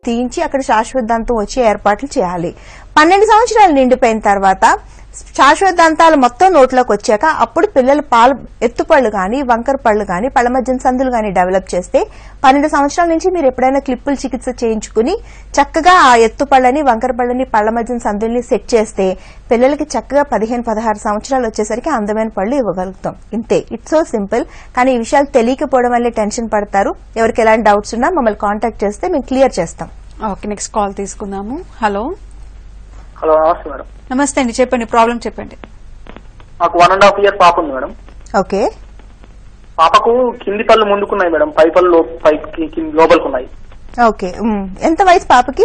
తీయించి అక్కడ శాశ్వత దంతం వచ్చే ఏర్పాట్లు చేయాలి. 12 సంవత్సరాలు నిండిపోయిన తర్వాత శాశ్వత దంతాలు మొత్తం నోట్లోకి వచ్చాక అప్పుడు పిల్లలు పాలు ఎత్తుపళ్ళు గాని వంకర పళ్ళు గాని పళ్ళ మధ్య సందులు గాని డెవలప్ చేస్తే 12 సంవత్సరాల నుంచి మీరు ఎప్పుడైనా క్లిప్పులు చికిత్స చేయించుకుని చక్కగా ఆ ఎత్తుపళ్ళని వంకర పళ్ళని పళ్ళ మధ్య సందుల్ని సెట్ చేస్తే పిల్లలకి చక్కగా 15-16 సంవత్సరాలు వచ్చేసరికి అందమైన పళ్ళు ఇవ్వగలుగుతాం. ఇంతే, ఇట్స్ సో సింపుల్. కానీ ఈ విషయాలు తెలియకపోవడం వల్లే టెన్షన్ పడతారు. ఎవరికి ఎలాంటి డౌట్స్ ఉన్నా మమ్మల్ని కాంటాక్ట్ చేస్తే మేము క్లియర్ చేస్తాం. ఓకే, నెక్స్ట్ కాల్ తీసుకుందాము. హలో. హలో, నమస్తే మేడం. నమస్తే అండి, చెప్పండి, ప్రాబ్లం చెప్పండి. మాకు 1.5 year పాప ఉంది మేడం. ఓకే. పాపకు కింది పళ్ళు ముందుకున్నాయి మేడం, పై పళ్ళు పైకి లోపలికున్నాయి. ఓకే, ఎంత వయసు పాపకి?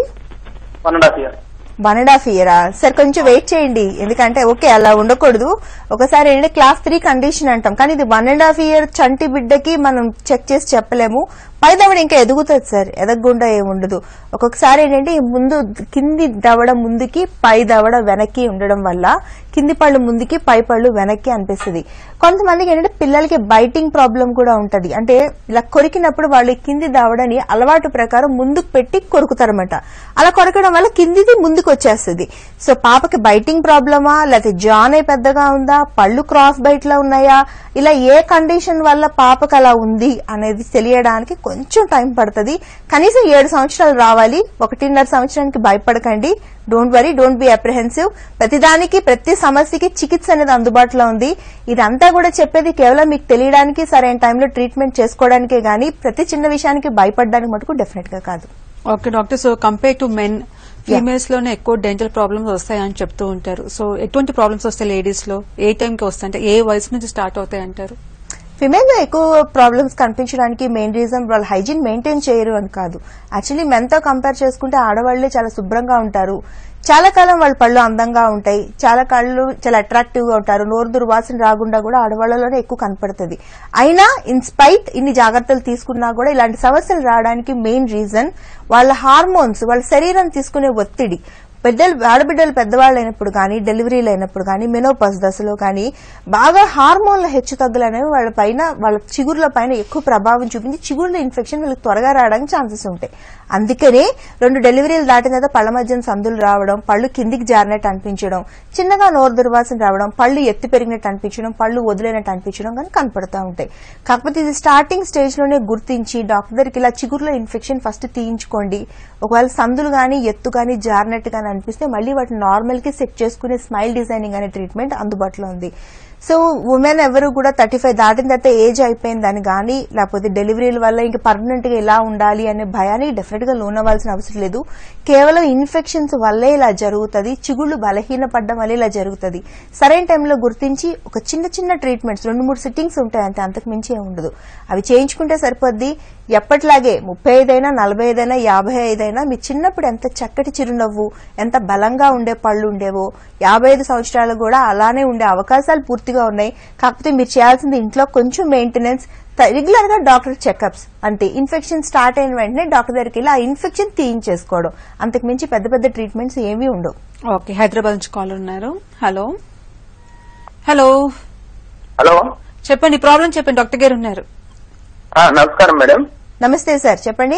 1.5 year. 1.5 year. సరే, కొంచెం వెయిట్ చేయండి. ఎందుకంటే ఓకే అలా ఉండకూడదు. ఒకసారి ఏంటంటే క్లాస్ 3 కండిషన్ అంటాం, కానీ ఇది 1.5 year చంటి బిడ్డకి మనం చెక్ చేసి చెప్పలేము. పై దవడ ఇంకా ఎదుగుతుంది సార్, ఎదగకుండా ఏముండదు. ఒక్కొక్కసారి ఏంటంటే ముందు కింది దవడ ముందుకి పై దవడ వెనక్కి ఉండడం వల్ల కింది పళ్ళు ముందుకి పై పళ్ళు వెనక్కి అనిపిస్తుంది. కొంతమందికి ఏంటంటే పిల్లలకి బైటింగ్ ప్రాబ్లం కూడా ఉంటది. అంటే ఇలా కొరికినప్పుడు వాళ్ళు కింది దవడని అలవాటు ప్రకారం ముందుకు పెట్టి కొరుకుతారన్నమాట. అలా కొరకడం వల్ల కిందిది ముందుకు వచ్చేస్తుంది. సో పాపకి బైటింగ్ ప్రాబ్లమా, లేకపోతే జానే పెద్దగా ఉందా, పళ్ళు క్రాస్ బైట్ లో ఉన్నాయా, ఇలా ఏ కండిషన్ వల్ల పాపకు అలా ఉంది అనేది తెలియడానికి కొంచెం టైం పడుతుంది. కనీసం 7 సంవత్సరాలు రావాలి. 1.5 సంవత్సరానికి భయపడకండి. Don't worry, don't be apprehensive. ప్రతిదానికి ప్రతి సమస్యకి చికిత్స అనేది అందుబాటులో ఉంది. ఇదంతా కూడా చెప్పేది కేవలం మీకు తెలియడానికి, సరైన టైంలో ట్రీట్మెంట్ చేసుకోవడానికే గానీ ప్రతి చిన్న విషయానికి భయపడడానికి మటుకు డెఫినెట్ గా కాదు. Okay doctor, so compare to men, females లోనే ఎక్కువ డెంటల్ ప్రాబ్లమ్స్ వస్తాయని చెప్తూ ఉంటారు. సో ఎటువంటి ప్రాబ్లమ్స్ వస్తాయి లేడీస్ లో, ఏ టైంకి వస్తాయి, అంటే ఏ వయసు నుంచి స్టార్ట్ అవుతాయి అంటారు? ఫిమేల్ లో ఎక్కువ ప్రాబ్లమ్స్ కనిపించడానికి మెయిన్ రీజన్ వాళ్ళు హైజీన్ మెయింటైన్ చేయరు అని కాదు. యాక్చువల్లీ మెన్ తో కంపేర్ చేసుకుంటే ఆడవాళ్లే చాలా శుభ్రంగా ఉంటారు. చాలా కాలం వాళ్ళ పళ్ళు అందంగా ఉంటాయి, చాలా కళ్ళు చాలా అట్రాక్టివ్ గా ఉంటారు. నోరు దుర్వాసన రాకుండా కూడా ఆడవాళ్లలోనే ఎక్కువ కనపడుతుంది. అయినా ఇన్స్పైట్ ఇన్ని జాగ్రత్తలు తీసుకున్నా కూడా ఇలాంటి సమస్యలు రావడానికి మెయిన్ రీజన్ వాళ్ళ హార్మోన్స్, వాళ్ళ శరీరం తీసుకునే ఒత్తిడి. ఆడబిడ్డలు పెద్దవాళ్ళు అయినప్పుడు కానీ, డెలివరీలు అయినప్పుడు కానీ, మెనోపాజ్ దశలో కానీ బాగా హార్మోన్ల హెచ్చుతగ్గులు అనేవి వాళ్ళ పైన, వాళ్ళ చిగుర్ల పైన ఎక్కువ ప్రభావం చూపించి చిగుర్ల ఇన్ఫెక్షన్ వాళ్ళకి త్వరగా రావడానికి ఛాన్సెస్ ఉంటాయి. అందుకనే 2 డెలివరీలు దాటిన తర్వాత పళ్ళ మధ్యన సందులు రావడం, పళ్ళు కిందికి జారినట్టు అనిపించడం, చిన్నగా నోరు దుర్వాసన రావడం, పళ్ళు ఎత్తి పెరిగినట్టు అనిపించడం, పళ్ళు వదిలేనట్టు అనిపించడం కానీ కనపడుతూ ఉంటాయి. కాకపోతే ఇది స్టార్టింగ్ స్టేజ్ లోనే గుర్తించి డాక్టర్ దగ్గరికి ఇలా చిగుర్ల ఇన్ఫెక్షన్ ఫస్ట్ తీయించుకోండి. ఒకవేళ సందులు గానీ ఎత్తు గానీ జారినట్టు గానీ అనిపిస్తే మళ్ళీ వాటిని నార్మల్ కి సెట్ చేసుకునే స్మైల్ డిజైనింగ్ అనే ట్రీట్మెంట్ అందుబాటులో ఉంది. సో ఉమెన్ ఎవరు కూడా 35 దాటిన తర్వాత ఏజ్ అయిపోయిందని గానీ, లేకపోతే డెలివరీల వల్ల ఇంకా పర్మనెంట్ గా ఎలా ఉండాలి అనే భయానికి డెఫినెట్ గా లోనవ్వాల్సిన అవసరం లేదు. కేవలం ఇన్ఫెక్షన్స్ వల్లే ఇలా జరుగుతుంది, చిగుళ్లు బలహీనపడడం వల్ల ఇలా జరుగుతుంది. సరైన టైంలో గుర్తించి ఒక చిన్న చిన్న ట్రీట్మెంట్స్ 2-3 సిట్టింగ్స్ ఉంటాయి అంతే, అంతకు మించి ఏమి ఉండదు. అవి చేయించుకుంటే సరిపోద్ది. ఎప్పట్లాగే 35 అయినా 45 అయినా 55 అయినా మీ చిన్నప్పుడు ఎంత చక్కటి చిరునవ్వు, ఎంత బలంగా ఉండే పళ్ళు ఉండేవో 55 సంవత్సరాలు కూడా అలానే ఉండే అవకాశాలు పూర్తిగా ఉన్నాయి. కాకపోతే మీరు చేయాల్సింది ఇంట్లో కొంచెం మెయింటెనెన్స్, రెగ్యులర్ గా డాక్టర్ చెకప్స్ అంతే. ఇన్ఫెక్షన్ స్టార్ట్ అయిన వెంటనే డాక్టర్ దగ్గరికి వెళ్ళి ఆ ఇన్ఫెక్షన్ తీయించేసుకోవడం, అంతకు మించి పెద్ద పెద్ద ట్రీట్మెంట్స్ ఏమీ ఉండవు. ఓకే, హైదరాబాద్ నుంచి కాల్ ఉన్నారు. హలో. హలో. హలో, చెప్పండి, ప్రాబ్లం చెప్పండి, డాక్టర్ గారు ఉన్నారు. నమస్కారం మేడం. నమస్తే సార్, చెప్పండి.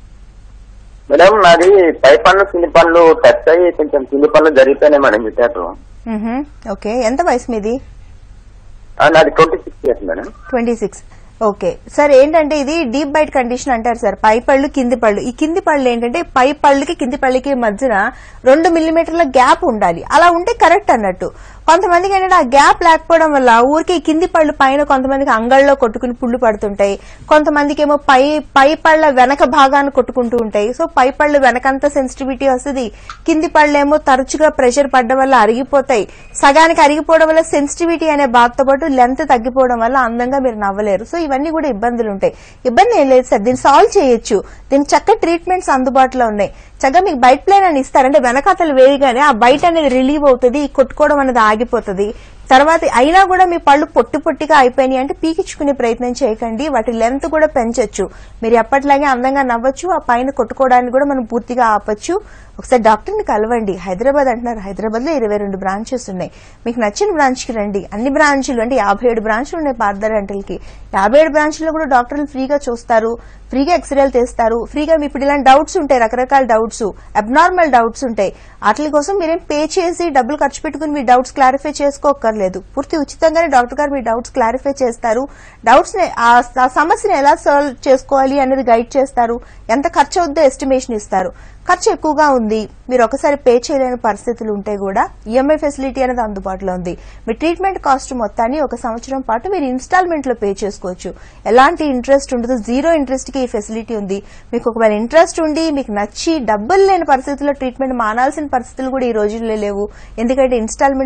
మేడం, నాది పై పళ్ళు కింది పళ్ళు టచ్ అయ్యి కొంచెం కింది పళ్ళు జరిగిపోయినాయి మేడం చెప్పారు. ఓకే, ఎంత వయసు మీది? నాది 26 years మేడం. 26. ఓకే సార్, ఏంటంటే ఇది డీప్ బైట్ కండిషన్ అంటారు సార్. పై పళ్ళు కింది పళ్ళు, ఈ కింది పళ్ళు ఏంటంటే పై పళ్ళకి కింది పళ్ళకి మధ్యన 2 మిల్లీమీటర్ల గ్యాప్ ఉండాలి. అలా ఉంటే కరెక్ట్ అన్నట్టు. కొంతమందికి ఏంటంటే ఆ గ్యాప్ లేకపోవడం వల్ల ఊరికి కింది పళ్ళు పైన కొంతమందికి అంగళ్ళలో కొట్టుకుని పుళ్ళు పడుతుంటాయి, కొంతమందికి ఏమో పై పళ్ళ వెనక భాగాన్ని కొట్టుకుంటూ ఉంటాయి. సో పై పళ్ళు వెనకంతా సెన్సిటివిటీ వస్తుంది, కింది పళ్ళు ఏమో తరచుగా ప్రెషర్ పడ్డం వల్ల అరిగిపోతాయి. సగానికి అరిగిపోవడం వల్ల సెన్సిటివిటీ అనే బాధతో పాటు లెంత్ తగ్గిపోవడం వల్ల అందంగా మీరు నవ్వలేరు. సో ఇవన్నీ కూడా ఇబ్బందులు ఉంటాయి. ఇబ్బంది ఏం లేదు సార్, దీన్ని సాల్వ్ చేయొచ్చు. దీనికి చక్కటి ట్రీట్మెంట్స్ అందుబాటులో ఉన్నాయి. చక్కగా మీకు బైట్ ప్లేన్ అని ఇస్తారంటే వెనకాతలు వేయగానే ఆ బైట్ అనేది రిలీవ్ అవుతుంది, కొట్టుకోవడం అనేది ఆగిపోతుంది. తర్వాత అయినా కూడా మీ పళ్ళు పొట్టి పొట్టిగా అయిపోయినాయి అంటే పీకించుకునే ప్రయత్నం చేయకండి. వాటి లెంత్ కూడా పెంచొచ్చు. మీరు ఎప్పటిలాగే అందంగా నవ్వచ్చు. ఆ పైన కొట్టుకోవడానికి కూడా మనం పూర్తిగా ఆపచ్చు. ఒకసారి డాక్టర్ని కలవండి. హైదరాబాద్ అంటున్నారు, హైదరాబాద్ లో 22 బ్రాంచెస్ ఉన్నాయి. మీకు నచ్చిన బ్రాంచ్ కి రండి. అన్ని బ్రాంచులు అంటే 57 బ్రాంచులు ఉన్నాయి పార్థ డెంటల్ కి. 57 బ్రాంచ్లో కూడా డాక్టర్లు ఫ్రీగా చూస్తారు, ఫ్రీగా ఎక్స్రేలు తీస్తారు, ఫ్రీగా మీ ఇప్పుడు ఇలాంటి డౌట్స్ ఉంటాయి, రకరకాల డౌట్స్, అబ్నార్మల్ డౌట్స్ ఉంటాయి. వాటి కోసం మీరేం పే చేసి డబ్బులు ఖర్చు పెట్టుకుని మీ డౌట్స్ క్లారిఫై చేసుకోక్కర్లేదు. పూర్తి ఉచితంగానే డాక్టర్ గారు మీ డౌట్స్ క్లారిఫై చేస్తారు. డౌట్స్ ని ఆ సమస్యను ఎలా సాల్వ్ చేసుకోవాలి అనేది గైడ్ చేస్తారు. ఎంత ఖర్చు అవుద్దో ఎస్టిమేషన్ ఇస్తారు. ఖర్చు ఎక్కువగా ఉంది, మీరు ఒకసారి పే చేయలేని పరిస్థితులు ఉంటే కూడా ఈఎంఐ ఫెసిలిటీ అనేది అందుబాటులో ఉంది. మీ ట్రీట్మెంట్ కాస్ట్ మొత్తాన్ని 1 సంవత్సరం పాటు మీరు ఇన్స్టాల్మెంట్ లో పే చేసుకోవచ్చు. ఎలాంటి ఇంట్రెస్ట్ ఉండదు, 0 ఇంట్రెస్ట్ కి ఈ ఫెసిలిటీ ఉంది. మీకు ఒకవేళ ఇంట్రెస్ట్ ఉండి మీకు నచ్చి డబ్బులు లేని పరిస్థితుల్లో ట్రీట్మెంట్ మానాల్సిన పరిస్థితులు కూడా ఈ రోజుల్లో లేవు. ఎందుకంటే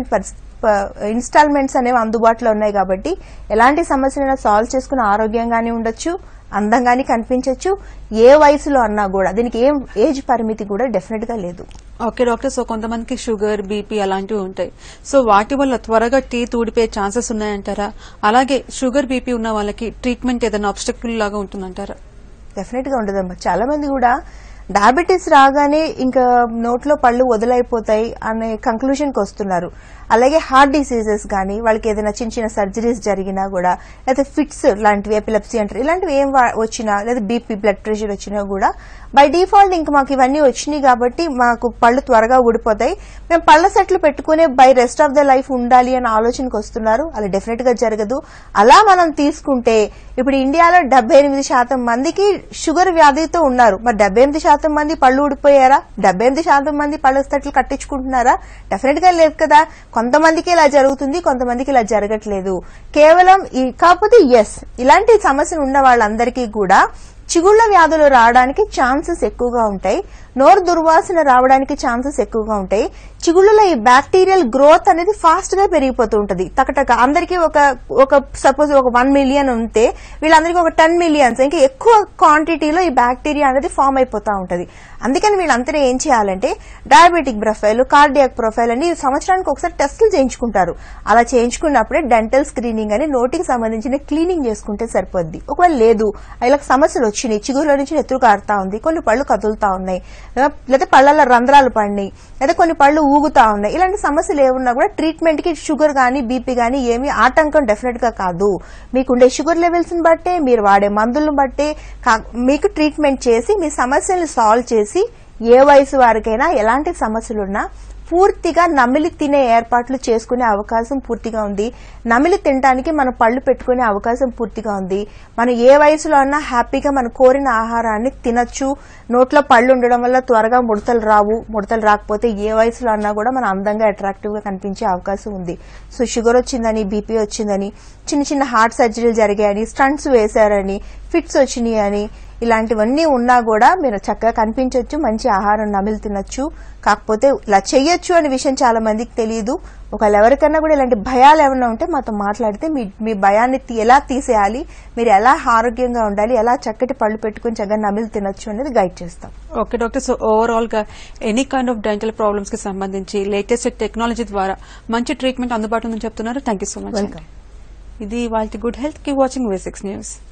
ఇన్స్టాల్మెంట్స్ అనేవి అందుబాటులో ఉన్నాయి కాబట్టి ఎలాంటి సమస్యలైనా సాల్వ్ చేసుకుని ఆరోగ్యంగానే ఉండొచ్చు, అందంగానే కనిపించవచ్చు. ఏ వయసులో అన్నా కూడా దీనికి ఏం ఏజ్ పరిమితి కూడా డెఫినెట్ గా లేదు. ఓకే డాక్టర్, సో కొంతమందికి షుగర్, బీపీ అలాంటివి ఉంటాయి. సో వాటి వల్ల త్వరగా టీత్ ఊడిపోయే ఛాన్సెస్ ఉన్నాయంటారా? అలాగే షుగర్, బీపీ ఉన్న వాళ్ళకి ట్రీట్మెంట్ ఏదైనా ఆబ్స్టెక్యుల్ లాగా ఉంటుందంటారా? డెఫినెట్ గా ఉండదమ్మా. చాలా మంది కూడా డయాబెటీస్ రాగానే ఇంకా నోట్లో పళ్ళు వదిలైపోతాయి అనే కంక్లూజన్ కి వస్తున్నారు. అలాగే హార్ట్ డిసీజెస్ గానీ, వాళ్ళకి ఏదైనా చిన్న చిన్న సర్జరీస్ జరిగినా కూడా, లేదా ఫిట్స్ లాంటివి, ఎపిలెప్సీ అంటారు, ఇలాంటివి ఏం వచ్చినా, లేదా బీపీ, బ్లడ్ ప్రెషర్ వచ్చినా కూడా బై డిఫాల్ట్ ఇంక మాకు ఇవన్నీ వచ్చినాయి కాబట్టి మాకు పళ్ళు త్వరగా ఊడిపోతాయి, మేము పళ్ళ సెట్లు పెట్టుకునే by rest of the life ఉండాలి అనే ఆలోచనకు వస్తున్నారు. అలా డెఫినెట్ గా జరగదు. అలా మనం తీసుకుంటే ఇప్పుడు ఇండియాలో 78% మందికి షుగర్ వ్యాధితో ఉన్నారు. మరి 78% మంది పళ్ళు ఊడిపోయారా? 78% మంది పళ్ళ సెట్లు కట్టించుకుంటున్నారా? డెఫినెట్ గా లేదు కదా. కొంతమందికి ఇలా జరుగుతుంది, కొంతమందికి ఇలా జరగట్లేదు. కేవలం కాకపోతే ఇలాంటి సమస్యలు ఉన్న వాళ్ళందరికీ కూడా చిగుళ్ల వ్యాధులు రావడానికి ఛాన్సెస్ ఎక్కువగా ఉంటాయి. నోరు దుర్వాసన రావడానికి ఛాన్సెస్ ఎక్కువగా ఉంటాయి. చిగుళ్ళలో ఈ బ్యాక్టీరియల్ గ్రోత్ అనేది ఫాస్ట్ గా పెరిగిపోతూ ఉంటది. తకటక అందరికీ ఒక సపోజ్ ఒక 1 మిలియన్ ఉంటే వీళ్ళందరికీ ఒక 10 మిలియన్స్ ఇంకా ఎక్కువ క్వాంటిటీలో ఈ బ్యాక్టీరియా అనేది ఫామ్ అయిపోతా ఉంటది. అందుకని వీళ్ళంతా ఏం చేయాలంటే డయాబెటిక్ ప్రొఫైల్, కార్డియాక్ ప్రొఫైల్ అని సంవత్సరానికి ఒకసారి టెస్టులు చేయించుకుంటారు. అలా చేయించుకున్నప్పుడే డెంటల్ స్క్రీనింగ్ అని నోటికి సంబంధించిన క్లీనింగ్ చేసుకుంటే సరిపోద్ది. ఒకవేళ లేదు, ఇలా సమస్యలు వచ్చినాయి, చిగురులో నుంచి నెత్తురు కారుతా ఉంది, కొన్ని పళ్ళు కదులుతా ఉన్నాయి, లేదా పళ్ళల్లో రంధ్రాలు పడినాయి, లేదా కొన్ని పళ్ళు ఊగుతా ఉన్నాయి, ఇలాంటి సమస్యలు ఏమున్నా కూడా ట్రీట్మెంట్ కి షుగర్ గానీ, బీపీ గానీ ఏమీ ఆటంకం డెఫినెట్ గా కాదు. మీకుండే షుగర్ లెవెల్స్ ని బట్టే, మీరు వాడే మందులను బట్టే మీకు ట్రీట్మెంట్ చేసి మీ సమస్యలను సాల్వ్ చేసి ఏ వయసు వారికైనా ఎలాంటి సమస్యలున్నా పూర్తిగా నమిలి తినే ఏర్పాట్లు చేసుకునే అవకాశం పూర్తిగా ఉంది. నమిలి తినడానికి మనం పళ్ళు పెట్టుకునే అవకాశం పూర్తిగా ఉంది. మనం ఏ వయసులో అన్నా హ్యాపీగా మనం కోరిన ఆహారాన్ని తినొచ్చు. నోట్లో పళ్ళు ఉండడం వల్ల త్వరగా ముడతలు రావు. ముడతలు రాకపోతే ఏ వయసులో అన్నా కూడా మనం అందంగా అట్రాక్టివ్ గా కనిపించే అవకాశం ఉంది. సో షుగర్ వచ్చిందని, బీపీ వచ్చిందని, చిన్న చిన్న హార్ట్ సర్జరీలు జరిగాయని, స్టంట్స్ వేశారని, ఫిట్స్ వచ్చినాయి అని, ఇలాంటివన్నీ ఉన్నా కూడా మీరు చక్కగా కనిపించవచ్చు, మంచి ఆహారం నమిలి తినొచ్చు. కాకపోతే ఇలా చెయ్యొచ్చు అనే విషయం చాలా మందికి తెలియదు. ఒకవేళ ఎవరికన్నా కూడా ఇలాంటి భయాలు ఏమన్నా ఉంటే మాతో మాట్లాడితే మీ భయాన్ని ఎలా తీసేయాలి, మీరు ఎలా ఆరోగ్యంగా ఉండాలి, ఎలా చక్కటి పళ్ళు పెట్టుకుని చక్కగా నమిలి తినొచ్చు అనేది గైడ్ చేస్తాం. ఓకే డాక్టర్, సో ఓవరాల్ గా any kind of dental problems కి సంబంధించి లేటెస్ట్ టెక్నాలజీ ద్వారా మంచి ట్రీట్మెంట్ అందుబాటులో ఉందని చెప్తున్నారు. Thank you so much. Welcome. ఇది వాళ్ళ good health. Keep watching V6 news.